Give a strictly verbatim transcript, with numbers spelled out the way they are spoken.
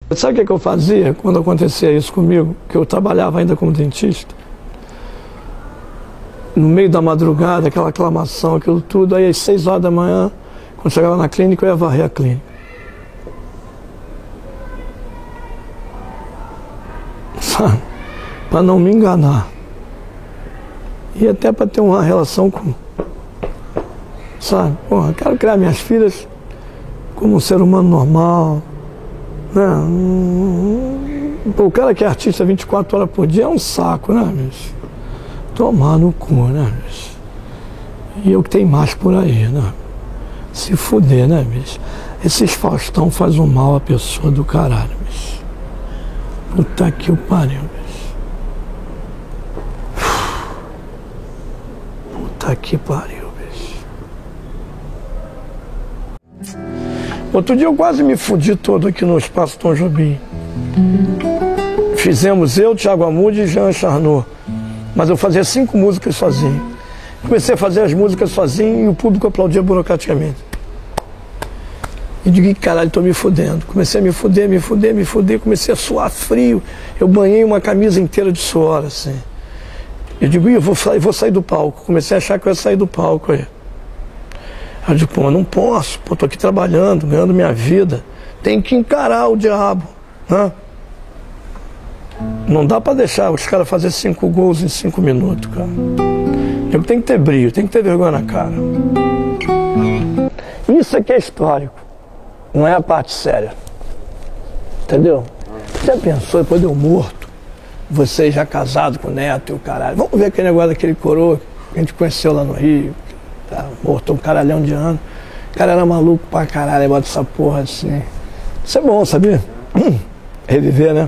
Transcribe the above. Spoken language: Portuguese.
Sabe o que, é que eu fazia quando acontecia isso comigo? Que eu trabalhava ainda como dentista. No meio da madrugada, aquela aclamação, aquilo tudo. Aí às seis horas da manhã, quando chegava na clínica, eu ia varrer a clínica. Sabe? Para não me enganar. E até para ter uma relação com... Sabe? Porra, eu quero criar minhas filhas como um ser humano normal. Né? Pô, o cara que é artista vinte e quatro horas por dia é um saco, né, bicho? Tomar no cu, né, bicho? E eu que tenho mais por aí, né? Se fuder, né, bicho? Esses Faustão faz um mal à pessoa do caralho, bicho. Puta que o pariu, bicho. Puta que pariu, bicho. Outro dia eu quase me fudi todo aqui no Espaço Tom Jobim. Fizemos eu, Thiago Amude e Jean Charnot. Mas eu fazia cinco músicas sozinho. Comecei a fazer as músicas sozinho e o público aplaudia burocraticamente. E digo, caralho, tô me fudendo. Comecei a me fuder, me fuder, me fuder. Comecei a suar frio. Eu banhei uma camisa inteira de suor, assim. Eu digo, eu vou, eu vou sair do palco. Comecei a achar que eu ia sair do palco aí. Eu digo, pô, não posso. Pô, tô aqui trabalhando, ganhando minha vida. Tem que encarar o diabo, né? Não dá pra deixar os caras fazerem cinco gols em cinco minutos, cara. Eu tenho que ter brilho, tem que ter vergonha na cara. Isso aqui é histórico. Não é a parte séria. Entendeu? Você pensou, depois de eu morto, você já casado com o neto e o caralho. Vamos ver aquele negócio daquele coroa que a gente conheceu lá no Rio. Tá, morto um caralhão de anos. O cara era maluco pra caralho, bota essa porra assim. Isso é bom, sabia? Reviver, né?